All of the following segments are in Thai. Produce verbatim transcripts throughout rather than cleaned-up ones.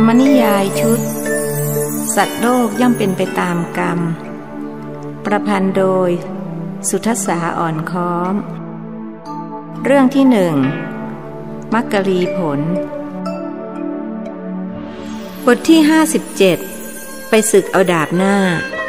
รมนิยายชุดสัตว์โลกย่อมเป็นไปตามกรรมประพันธ์โดยสุทัสสาอ่อนค้อมเรื่องที่หนึ่งมักกลีผลบทที่ห้าสิบเจ็ดไปศึกเอาดาบหน้า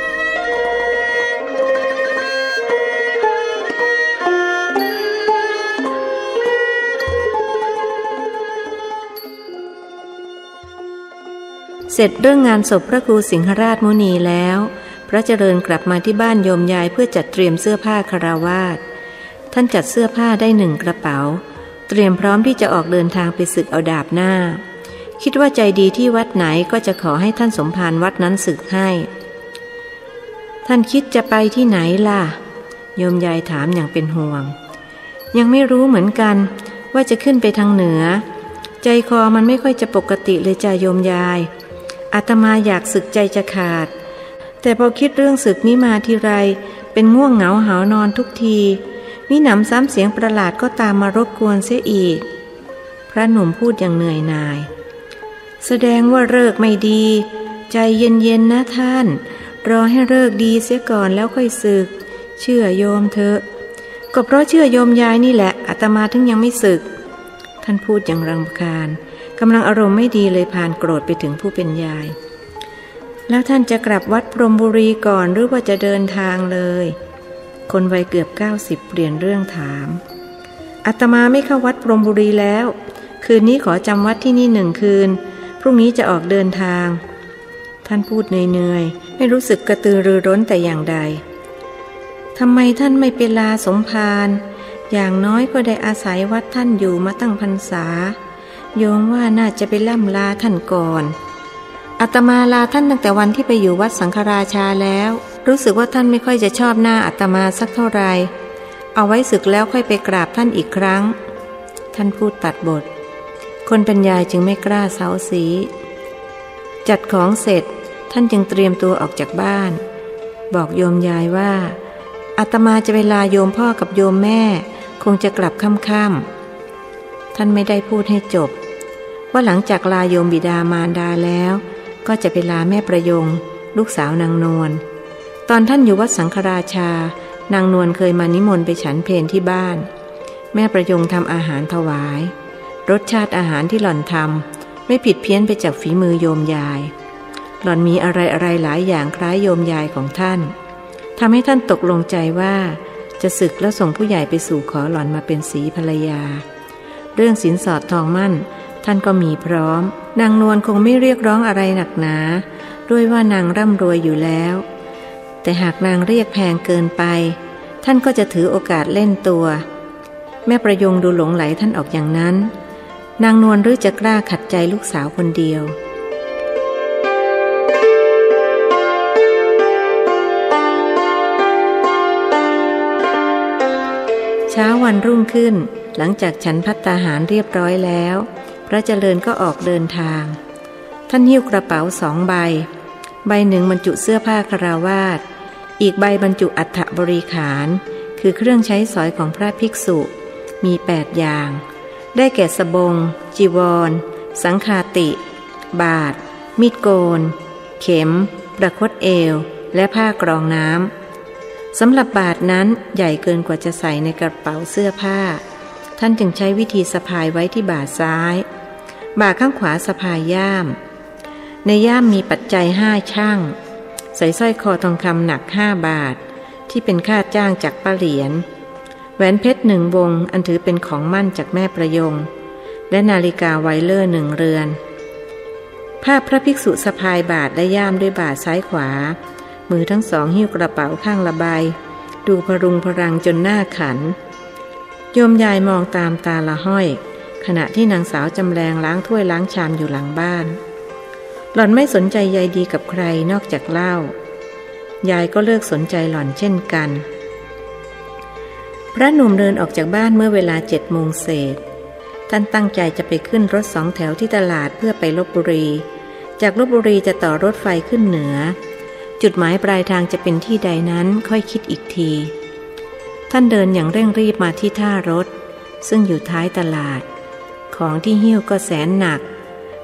เสร็จเรื่องงานศพพระครูสิงหราชมุนีแล้วพระเจริญกลับมาที่บ้านโยมยายเพื่อจัดเตรียมเสื้อผ้าคฤหัสถ์ท่านจัดเสื้อผ้าได้หนึ่งกระเป๋าเตรียมพร้อมที่จะออกเดินทางไปศึกเอาดาบหน้าคิดว่าใจดีที่วัดไหนก็จะขอให้ท่านสมภารวัดนั้นศึกให้ท่านคิดจะไปที่ไหนล่ะโยมยายถามอย่างเป็นห่วงยังไม่รู้เหมือนกันว่าจะขึ้นไปทางเหนือใจคอมันไม่ค่อยจะปกติเลยจ้ะโยมยายอาตมาอยากศึกใจจะขาดแต่พอคิดเรื่องศึกนี้มาทีไรเป็นง่วงเหงาหาวนอนทุกทีมิหนำซ้ำเสียงประหลาดก็ตามมารบกวนเสียอีกพระหนุ่มพูดอย่างเหนื่อยหน่ายแสดงว่าเลิกไม่ดีใจเย็นๆนะท่านรอให้เลิกดีเสียก่อนแล้วค่อยศึกเชื่อโยมเถอะก็เพราะเชื่อโยมยายนี่แหละอาตมาถึงยังไม่ศึกท่านพูดอย่างรำคาญกำลังอารมณ์ไม่ดีเลยพานโกรธไปถึงผู้เป็นยายแล้วท่านจะกลับวัดพรหมบุรีก่อนหรือว่าจะเดินทางเลยคนวัยเกือบเก้าสิบเปลี่ยนเรื่องถามอาตมาไม่เข้าวัดพรหมบุรีแล้วคืนนี้ขอจำวัดที่นี่หนึ่งคืนพรุ่งนี้จะออกเดินทางท่านพูดเหนื่อยๆไม่รู้สึกกระตือรือร้นแต่อย่างใดทำไมท่านไม่ไปลาสมภารอย่างน้อยก็ได้อาศัยวัดท่านอยู่มาตั้งพรรษาโยมว่าน่าจะไปล่ำลาท่านก่อนอาตมาลาท่านตั้งแต่วันที่ไปอยู่วัดสังฆราชาแล้วรู้สึกว่าท่านไม่ค่อยจะชอบหน้าอาตมาสักเท่าไหร่เอาไว้ศึกแล้วค่อยไปกราบท่านอีกครั้งท่านพูดตัดบทคนเป็นยายจึงไม่กล้าเซ้าสีจัดของเสร็จท่านจึงเตรียมตัวออกจากบ้านบอกโยมยายว่าอาตมาจะไปลาโยมพ่อกับโยมแม่คงจะกลับค่ำๆท่านไม่ได้พูดให้จบว่าหลังจากลาโยมบิดามารดาแล้วก็จะไปลาแม่ประยงลูกสาวนางนวลตอนท่านอยู่วัดสังฆราชานางนวลเคยมานิมนต์ไปฉันเพลที่บ้านแม่ประยงทำอาหารถวายรสชาติอาหารที่หล่อนทำไม่ผิดเพี้ยนไปจากฝีมือโยมยายหล่อนมีอะไรอะไรหลายอย่างคล้ายโยมยายของท่านทำให้ท่านตกลงใจว่าจะศึกแล้วส่งผู้ใหญ่ไปสู่ขอหล่อนมาเป็นศรีภรรยาเรื่องสินสอดทองมั่นท่านก็มีพร้อมนางนวลคงไม่เรียกร้องอะไรหนักหนาด้วยว่านางร่ำรวยอยู่แล้วแต่หากนางเรียกแพงเกินไปท่านก็จะถือโอกาสเล่นตัวแม่ประยงดูหลงไหลท่านออกอย่างนั้นนางนวลหรือจะกล้าขัดใจลูกสาวคนเดียวเช้าวันรุ่งขึ้นหลังจากฉันภัตตาหารเรียบร้อยแล้วพระเจริญก็ออกเดินทางท่านหิ้วกระเป๋าสองใบใบหนึ่งบรรจุเสื้อผ้าคฤหัสถ์อีกใบบรรจุอัฐบริขารคือเครื่องใช้สอยของพระภิกษุมีแปดอย่างได้แก่สบงจีวรสังฆาติบาทมีดโกนเข็มประคตเอวและผ้ากรองน้ำสำหรับบาทนั้นใหญ่เกินกว่าจะใส่ในกระเป๋าเสื้อผ้าท่านจึงใช้วิธีสะพายไว้ที่บ่าซ้ายบ่าข้างขวาสะพายย่ามในย่ามมีปัจจัยห้าช่างใส่สร้อยคอทองคำหนักห้าบาทที่เป็นค่าจ้างจากป้าเหรียญแหวนเพชรหนึ่งวงอันถือเป็นของมั่นจากแม่ประยงและนาฬิกาไวเลอร์หนึ่งเรือนภาพพระภิกษุสะพายบาทและย่ามด้วยบ่าซ้ายขวามือทั้งสองหิ้วกระเป๋าข้างละใบดูพรุงพรังจนหน้าขันโยมยายมองตามตาละห้อยขณะที่นางสาวจำแรงล้างถ้วยล้างชามอยู่หลังบ้านหล่อนไม่สนใจใยดีกับใครนอกจากเหล้ายายก็เลิกสนใจหล่อนเช่นกันพระหนุ่มเดินออกจากบ้านเมื่อเวลาเจ็ดโมงเศษท่านตั้งใจจะไปขึ้นรถสองแถวที่ตลาดเพื่อไปลพบุรีจากลพบุรีจะต่อรถไฟขึ้นเหนือจุดหมายปลายทางจะเป็นที่ใดนั้นค่อยคิดอีกทีท่านเดินอย่างเร่งรีบมาที่ท่ารถซึ่งอยู่ท้ายตลาดของที่หิ้วก็แสนหนัก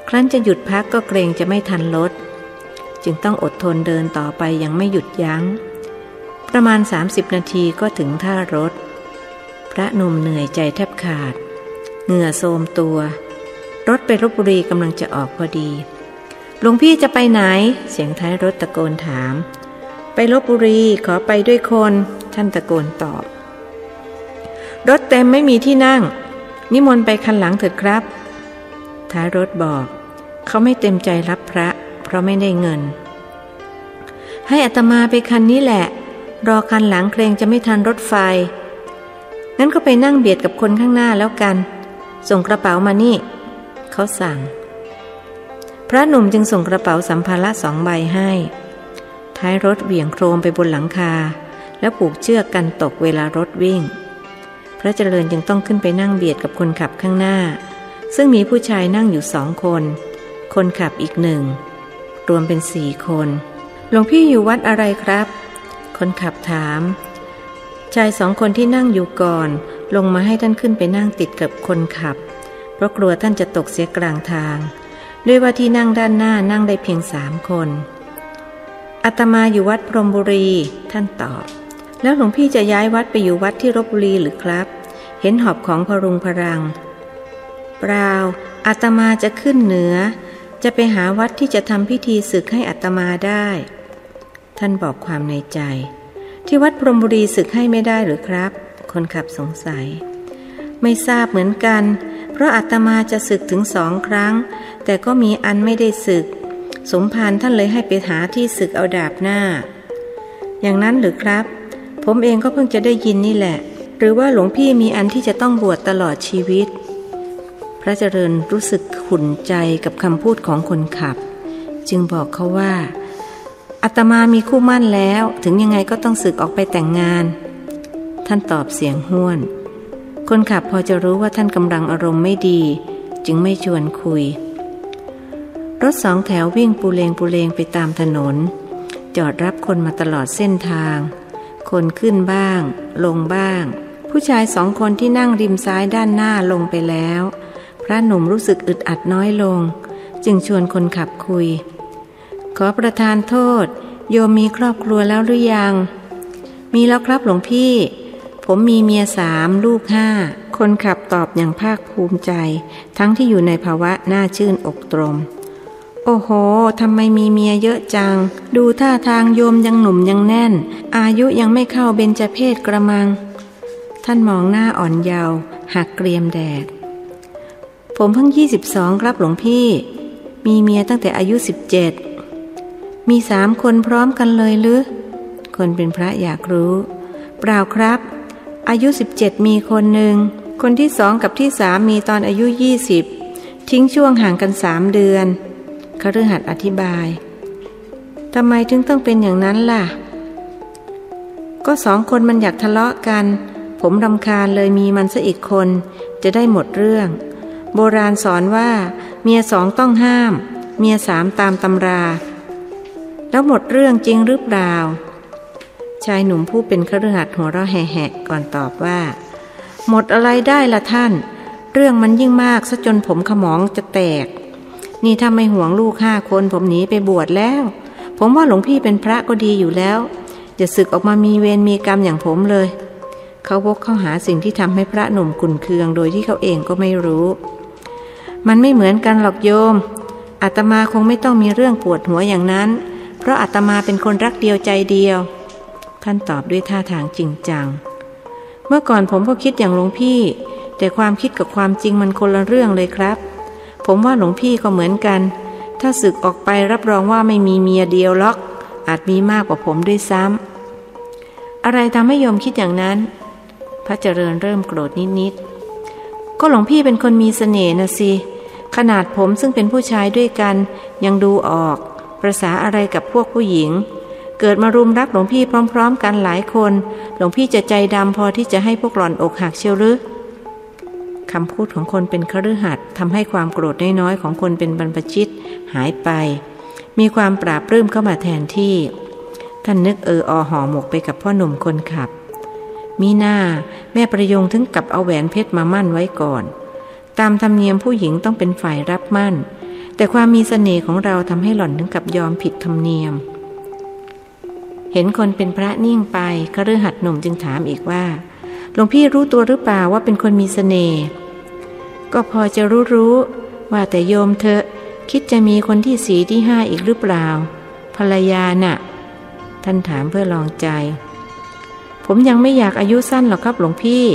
ครั้นจะหยุดพักก็เกรงจะไม่ทันรถจึงต้องอดทนเดินต่อไปยังไม่หยุดยั้งประมาณสามสิบนาทีก็ถึงท่ารถพระหนุ่มเหนื่อยใจแทบขาดเหงื่อโทรมตัวรถไปลพบุรีกำลังจะออกพอดีหลวงพี่จะไปไหนเสียงท้ายรถตะโกนถามไปลพบุรีขอไปด้วยคนท่านตะโกนตอบรถเต็มไม่มีที่นั่งนิมนต์ไปคันหลังเถิดครับท้ายรถบอกเขาไม่เต็มใจรับพระเพราะไม่ได้เงินให้อาตมาไปคันนี้แหละรอคันหลังเกรงจะไม่ทันรถไฟงั้นก็ไปนั่งเบียดกับคนข้างหน้าแล้วกันส่งกระเป๋ามานี่เขาสั่งพระหนุ่มจึงส่งกระเป๋าสัมภาระสองใบให้ท้ายรถเหวี่ยงโครมไปบนหลังคาแล้วผูกเชือกกันตกเวลารถวิ่งพระเจริญจึงต้องขึ้นไปนั่งเบียดกับคนขับข้างหน้าซึ่งมีผู้ชายนั่งอยู่สองคนคนขับอีกหนึ่งรวมเป็นสี่คนหลวงพี่อยู่วัดอะไรครับคนขับถามชายสองคนที่นั่งอยู่ก่อนลงมาให้ท่านขึ้นไปนั่งติดกับคนขับเพราะกลัวท่านจะตกเสียกลางทางด้วยว่าที่นั่งด้านหน้านั่งได้เพียงสามคนอาตมาอยู่วัดพรหมบุรีท่านตอบแล้วหลวงพี่จะย้ายวัดไปอยู่วัดที่ลพบุรีหรือครับเห็นหอบของพรุงพรังเปล่าอาตมาจะขึ้นเหนือจะไปหาวัดที่จะทำพิธีศึกให้อาตมาได้ท่านบอกความในใจที่วัดพรหมบุรีศึกให้ไม่ได้หรือครับคนขับสงสัยไม่ทราบเหมือนกันเพราะอาตมาจะศึกถึงสองครั้งแต่ก็มีอันไม่ได้ศึกสมภารท่านเลยให้ไปหาที่ศึกเอาดาบหน้าอย่างนั้นหรือครับผมเองก็เพิ่งจะได้ยินนี่แหละหรือว่าหลวงพี่มีอันที่จะต้องบวชตลอดชีวิตพระเจริญรู้สึกขุ่นใจกับคำพูดของคนขับจึงบอกเขาว่าอาตมามีคู่มั่นแล้วถึงยังไงก็ต้องสึกออกไปแต่งงานท่านตอบเสียงห้วนคนขับพอจะรู้ว่าท่านกำลังอารมณ์ไม่ดีจึงไม่ชวนคุยรถสองแถววิ่งปูเลงปูเลงไปตามถนนจอดรับคนมาตลอดเส้นทางคนขึ้นบ้างลงบ้างผู้ชายสองคนที่นั่งริมซ้ายด้านหน้าลงไปแล้วพระหนุ่มรู้สึกอึดอัดน้อยลงจึงชวนคนขับคุยขอประทานโทษโยมมีครอบครัวแล้วหรือยังมีแล้วครับหลวงพี่ผมมีเมียสามลูกห้าคนขับตอบอย่างภาคภูมิใจทั้งที่อยู่ในภาวะหน้าชื่นอกตรมโอ้โหทำไมมีเมียเยอะจังดูท่าทางโยมยังหนุ่มยังแน่นอายุยังไม่เข้าเบญจเพสกระมังท่านมองหน้าอ่อนเยาว์หักเกรียมแดดผมเพิ่งยี่สิบสองครับหลวงพี่มีเมียตั้งแต่อายุสิบเจ็ดมีสามคนพร้อมกันเลยหรือคนเป็นพระอยากรู้เปล่าครับอายุสิบเจ็ดมีคนหนึ่งคนที่สองกับที่สามมีตอนอายุยี่สิบทิ้งช่วงห่างกันสามเดือนคฤหัสถ์อธิบายทำไมถึงต้องเป็นอย่างนั้นล่ะก็สองคนมันอยากทะเลาะกันผมรำคาญเลยมีมันซะอีกคนจะได้หมดเรื่องโบราณสอนว่าเมียสองต้องห้ามเมียสามตามตำราแล้วหมดเรื่องจริงหรือเปล่าชายหนุ่มผู้เป็นคฤหัสถ์หัวเราะแหะๆก่อนตอบว่าหมดอะไรได้ล่ะท่านเรื่องมันยิ่งมากซะจนผมขมองจะแตกนี่ถ้าไม่ห่วงลูกห้าคนผมหนีไปบวชแล้วผมว่าหลวงพี่เป็นพระก็ดีอยู่แล้วจะสึกออกมามีเวรมีกรรมอย่างผมเลยเขาวกเข้าหาสิ่งที่ทำให้พระหนุ่มขุ่นเคืองโดยที่เขาเองก็ไม่รู้มันไม่เหมือนกันหรอกโยมอาตมาคงไม่ต้องมีเรื่องปวดหัวอย่างนั้นเพราะอาตมาเป็นคนรักเดียวใจเดียวท่านตอบด้วยท่าทางจริงจังเมื่อก่อนผมก็คิดอย่างหลวงพี่แต่ความคิดกับความจริงมันคนละเรื่องเลยครับผมว่าหลวงพี่ก็เหมือนกันถ้าสึกออกไปรับรองว่าไม่มีเมียเดียวหรอกอาจมีมากกว่าผมด้วยซ้ำอะไรทำให้โยมคิดอย่างนั้นพระเจริญเริ่มโกรธนิดๆก็หลวงพี่เป็นคนมีเสน่ห์นะสิขนาดผมซึ่งเป็นผู้ชายด้วยกันยังดูออกประสาอะไรกับพวกผู้หญิงเกิดมารุมรักหลวงพี่พร้อมๆกันหลายคนหลวงพี่จะใจดำพอที่จะให้พวกหล่อนอกหักเชียวหรือคำพูดของคนเป็นคฤหัสถ์ทำให้ความโกรธน้อยๆของคนเป็นบรรพชิตหายไปมีความปราบปลื้มเข้ามาแทนที่ท่านนึกเอออห่อหมกไปกับพ่อหนุ่มคนขับมีหน้าแม่ประยงถึงกับเอาแหวนเพชรมามั่นไว้ก่อนตามธรรมเนียมผู้หญิงต้องเป็นฝ่ายรับมั่นแต่ความมีเสน่ห์ของเราทำให้หล่อนถึงกับยอมผิดธรรมเนียมเห็นคนเป็นพระนิ่งไปคฤหัสถ์หนุ่มจึงถามอีกว่าหลวงพี่รู้ตัวหรือเปล่าว่าเป็นคนมีเสน่ห์ก็พอจะรู้รู้ว่าแต่โยมเธอคิดจะมีคนที่สี่ที่ห้าอีกหรือเปล่าภรรยาน่ะท่านถามเพื่อลองใจผมยังไม่อยากอายุสั้นหรอกครับหลวงพี่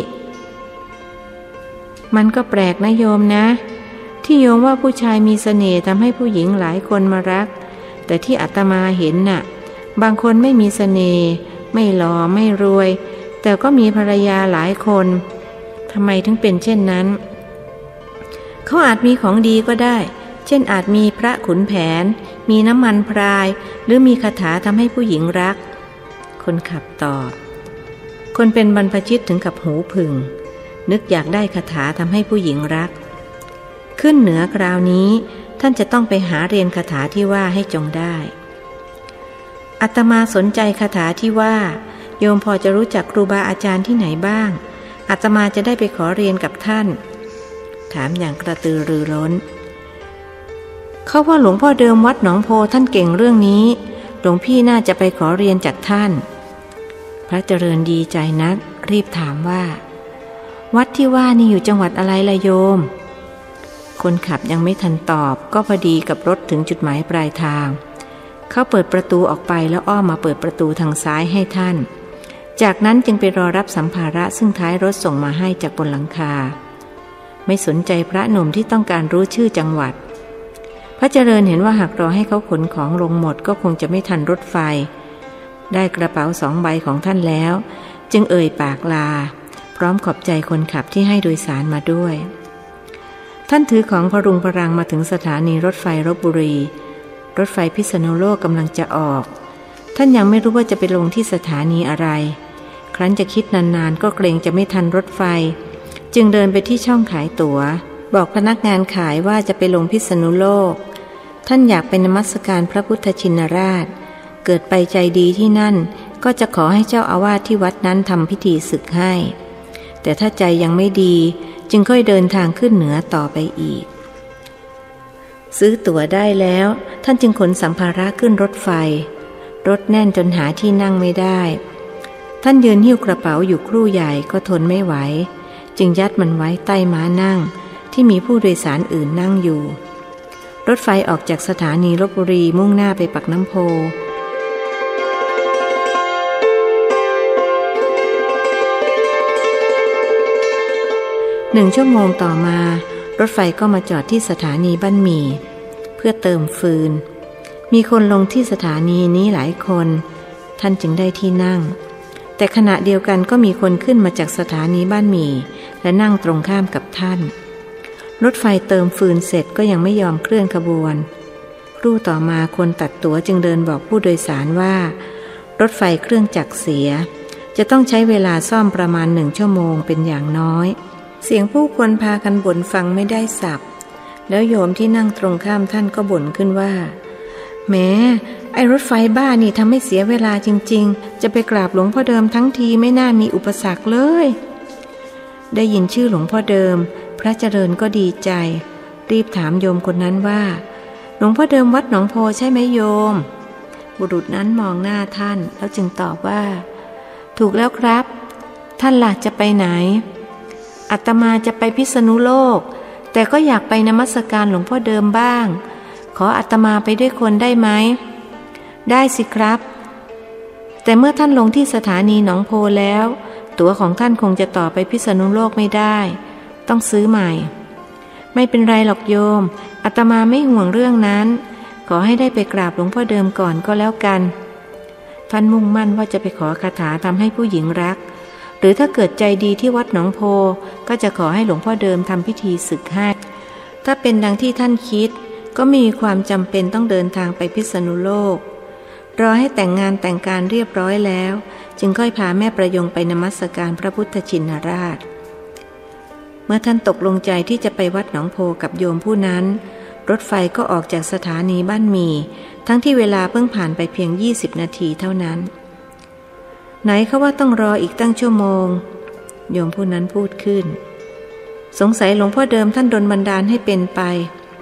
มันก็แปลกนะโยมนะที่โยมว่าผู้ชายมีเสน่ห์ทำให้ผู้หญิงหลายคนมารักแต่ที่อาตมาเห็นน่ะบางคนไม่มีเสน่ห์ไม่หล่อไม่รวยแต่ก็มีภรรยาหลายคนทำไมถึงเป็นเช่นนั้นเขาอาจมีของดีก็ได้เช่นอาจมีพระขุนแผนมีน้ำมันพรายหรือมีคาถาทำให้ผู้หญิงรักคนขับตอบคนเป็นบรรพชิตถึงกับหูผึ่งนึกอยากได้คาถาทำให้ผู้หญิงรักขึ้นเหนือคราวนี้ท่านจะต้องไปหาเรียนคาถาที่ว่าให้จงได้อาตมาสนใจคาถาที่ว่าโยมพอจะรู้จักครูบาอาจารย์ที่ไหนบ้างอาตมาจะได้ไปขอเรียนกับท่านถามอย่างกระตือรือร้นเขาว่าหลวงพ่อเดิมวัดหนองโพท่านเก่งเรื่องนี้หลวงพี่น่าจะไปขอเรียนจากท่านพระเจริญดีใจนักรีบถามว่าวัดที่ว่านี่อยู่จังหวัดอะไรล่ะโยมคนขับยังไม่ทันตอบก็พอดีกับรถถึงจุดหมายปลายทางเขาเปิดประตูออกไปแล้วอ้อมมาเปิดประตูทางซ้ายให้ท่านจากนั้นจึงไปรอรับสัมภาระซึ่งท้ายรถส่งมาให้จากบนหลังคาไม่สนใจพระหนุ่มที่ต้องการรู้ชื่อจังหวัดพระเจริญเห็นว่าหากรอให้เขาขนของลงหมดก็คงจะไม่ทันรถไฟได้กระเป๋าสองใบของท่านแล้วจึงเอ่ยปากลาพร้อมขอบใจคนขับที่ให้โดยสารมาด้วยท่านถือของพรุงพรังมาถึงสถานีรถไฟลพบุรีรถไฟพิษณุโลกกำลังจะออกท่านยังไม่รู้ว่าจะไปลงที่สถานีอะไรครั้นจะคิดนานๆก็เกรงจะไม่ทันรถไฟจึงเดินไปที่ช่องขายตั๋วบอกพนักงานขายว่าจะไปลงพิษณุโลกท่านอยากไปนมัสการพระพุทธชินราชเกิดไปใจดีที่นั่นก็จะขอให้เจ้าอาวาสที่วัดนั้นทำพิธีศึกให้แต่ถ้าใจยังไม่ดีจึงค่อยเดินทางขึ้นเหนือต่อไปอีกซื้อตั๋วได้แล้วท่านจึงขนสัมภาระขึ้นรถไฟรถแน่นจนหาที่นั่งไม่ได้ท่านยืนหิ้วกระเป๋าอยู่ครู่ใหญ่ก็ทนไม่ไหวจึงยัดมันไว้ใต้ม้านั่งที่มีผู้โดยสารอื่นนั่งอยู่รถไฟออกจากสถานีลพบุรีมุ่งหน้าไปปากน้ำโพหนึ่งชั่วโมงต่อมารถไฟก็มาจอดที่สถานีบ้านหมี่เพื่อเติมฟืนมีคนลงที่สถานีนี้หลายคนท่านจึงได้ที่นั่งแต่ขณะเดียวกันก็มีคนขึ้นมาจากสถานีบ้านหมี่และนั่งตรงข้ามกับท่านรถไฟเติมฟืนเสร็จก็ยังไม่ยอมเคลื่อนขบวนครู่ต่อมาคนตัดตั๋วจึงเดินบอกผู้โดยสารว่ารถไฟเครื่องจักรเสียจะต้องใช้เวลาซ่อมประมาณหนึ่งชั่วโมงเป็นอย่างน้อยเสียงผู้คนพากันบ่นฟังไม่ได้สับแล้วโยมที่นั่งตรงข้ามท่านก็บ่นขึ้นว่าแหมไอ้รถไฟบ้านี่ทำให้เสียเวลาจริงๆจะไปกราบหลวงพ่อเดิมทั้งทีไม่น่ามีอุปสรรคเลยได้ยินชื่อหลวงพ่อเดิมพระเจริญก็ดีใจรีบถามโยมคนนั้นว่าหลวงพ่อเดิมวัดหนองโพใช่ไหมโยมบุรุษนั้นมองหน้าท่านแล้วจึงตอบว่าถูกแล้วครับท่านล่ะจะไปไหนอาตมาจะไปพิษณุโลกแต่ก็อยากไปนมัสการหลวงพ่อเดิมบ้างขออาตมาไปด้วยคนได้ไหมได้สิครับแต่เมื่อท่านลงที่สถานีหนองโพแล้วตั๋วของท่านคงจะต่อไปพิษณุโลกไม่ได้ต้องซื้อใหม่ไม่เป็นไรหรอกโยมอาตมาไม่ห่วงเรื่องนั้นขอให้ได้ไปกราบหลวงพ่อเดิมก่อนก็แล้วกันท่านมุ่งมั่นว่าจะไปขอคาถาทำให้ผู้หญิงรักหรือถ้าเกิดใจดีที่วัดหนองโพก็จะขอให้หลวงพ่อเดิมทำพิธีศึกให้ถ้าเป็นดังที่ท่านคิดก็มีความจำเป็นต้องเดินทางไปพิษณุโลกรอให้แต่งงานแต่งการเรียบร้อยแล้วจึงค่อยพาแม่ประยงไปนมัสการพระพุทธชินราชเมื่อท่านตกลงใจที่จะไปวัดหนองโพกับโยมผู้นั้นรถไฟก็ออกจากสถานีบ้านหมี่ทั้งที่เวลาเพิ่งผ่านไปเพียงยี่สิบนาทีเท่านั้นไหนเขาว่าต้องรออีกตั้งชั่วโมงโยมผู้นั้นพูดขึ้นสงสัยหลวงพ่อเดิมท่านดลบันดาลให้เป็นไป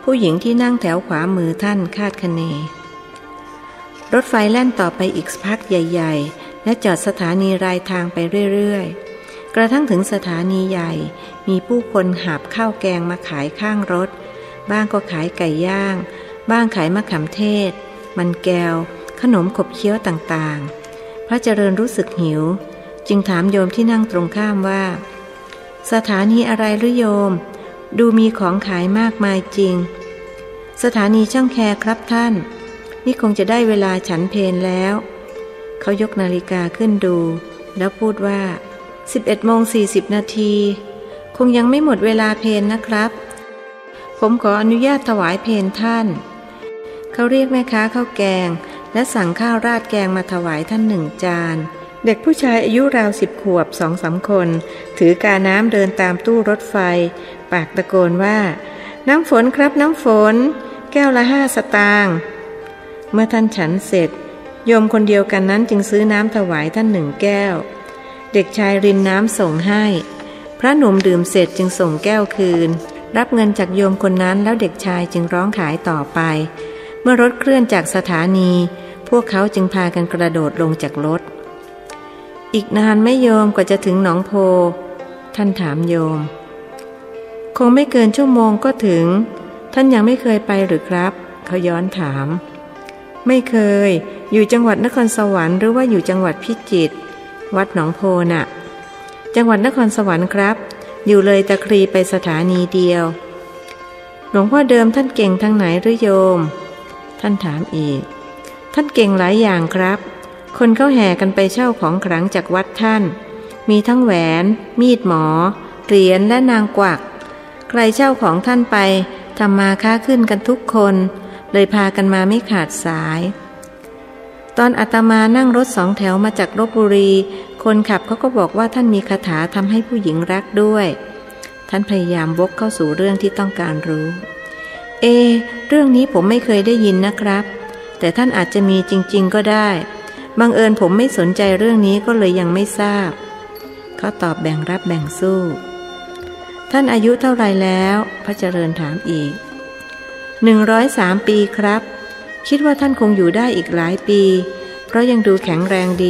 ผู้หญิงที่นั่งแถวขวามือท่านคาดคะเนรถไฟแล่นต่อไปอีกพักใหญ่ๆและจอดสถานีรายทางไปเรื่อยๆกระทั่งถึงสถานีใหญ่มีผู้คนหาบข้าวแกงมาขายข้างรถบ้างก็ขายไก่ย่างบ้างขายมะขามเทศมันแก้วขนมขบเคี้ยวต่างๆพระเจริญรู้สึกหิวจึงถามโยมที่นั่งตรงข้ามว่าสถานีอะไรหรือโยมดูมีของขายมากมายจริงสถานีช่างแคครับท่านนี่คงจะได้เวลาฉันเพลแล้วเขายกนาฬิกาขึ้นดูแล้วพูดว่าสิบเอ็ดโมงสี่สิบนาทีคงยังไม่หมดเวลาเพลนะครับผมขออนุญาตถวายเพลท่านเขาเรียกแม่ค้าข้าวแกงและสั่งข้าวราดแกงมาถวายท่านหนึ่งจานเด็กผู้ชายอายุราวสิบขวบสองสามคนถือกาน้ำเดินตามตู้รถไฟปากตะโกนว่าน้ำฝนครับน้ำฝนแก้วละห้าสตางค์เมื่อท่านฉันเสร็จโยมคนเดียวกันนั้นจึงซื้อน้ำถวายท่านหนึ่งแก้วเด็กชายรินน้ำส่งให้พระหนุ่มดื่มเสร็จจึงส่งแก้วคืนรับเงินจากโยมคนนั้นแล้วเด็กชายจึงร้องขายต่อไปเมื่อรถเคลื่อนจากสถานีพวกเขาจึงพากันกระโดดลงจากรถอีกนานไม่โยมกว่าจะถึงหนองโพท่านถามโยมคงไม่เกินชั่วโมงก็ถึงท่านยังไม่เคยไปหรือครับเขาย้อนถามไม่เคยอยู่จังหวัดนครสวรรค์หรือว่าอยู่จังหวัดพิจิตรวัดหนองโพน่ะจังหวัดนครสวรรค์ครับอยู่เลยตะครีไปสถานีเดียวหลวงพ่อเดิมท่านเก่งทางไหนหรือโยมท่านถามอีกท่านเก่งหลายอย่างครับคนเขาแห่กันไปเช่าของขลังจากวัดท่านมีทั้งแหวนมีดหมอเหรียญและนางกวักใครเช่าของท่านไปทำมาค้าขึ้นกันทุกคนเลยพากันมาไม่ขาดสายตอนอาตมานั่งรถสองแถวมาจากลพบุรีคนขับเขาก็บอกว่าท่านมีคาถาทำให้ผู้หญิงรักด้วยท่านพยายามวกเข้าสู่เรื่องที่ต้องการรู้เอเรื่องนี้ผมไม่เคยได้ยินนะครับแต่ท่านอาจจะมีจริงๆก็ได้บังเอิญผมไม่สนใจเรื่องนี้ก็เลยยังไม่ทราบเขาตอบแบ่งรับแบ่งสู้ท่านอายุเท่าไรแล้วพระเจริญถามอีกหนึ่งร้อยสามปีครับคิดว่าท่านคงอยู่ได้อีกหลายปีเพราะยังดูแข็งแรงดี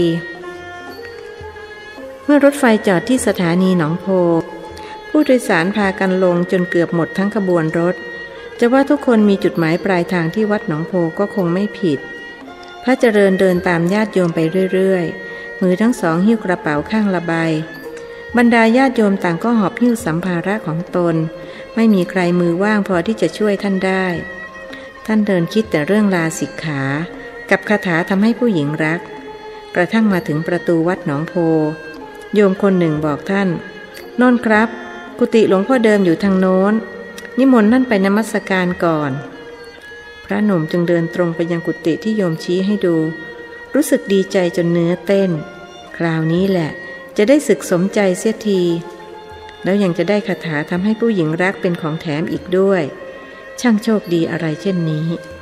เมื่อรถไฟจอดที่สถานีหนองโพผู้โดยสารพากันลงจนเกือบหมดทั้งขบวนรถจะว่าทุกคนมีจุดหมายปลายทางที่วัดหนองโพก็คงไม่ผิดพระเจริญเดินตามญาติโยมไปเรื่อยๆมือทั้งสองหิ้วกระเป๋าข้างละใบบรรดาญาติโยมต่างก็หอบหิ้วสัมภาระของตนไม่มีใครมือว่างพอที่จะช่วยท่านได้ท่านเดินคิดแต่เรื่องลาสิกขากับคาถาทำให้ผู้หญิงรักกระทั่งมาถึงประตูวัดหนองโพโยมคนหนึ่งบอกท่านโน่นครับกุฏิหลวงพ่อเดิมอยู่ทางโน้นนิมนต์ท่านไปนมัสการก่อนพระหนุ่มจึงเดินตรงไปยังกุฏิที่โยมชี้ให้ดูรู้สึกดีใจจนเนื้อเต้นคราวนี้แหละจะได้ศึกสมใจเสียทีแล้วยังจะได้คาถาทำให้ผู้หญิงรักเป็นของแถมอีกด้วยช่างโชคดีอะไรเช่นนี้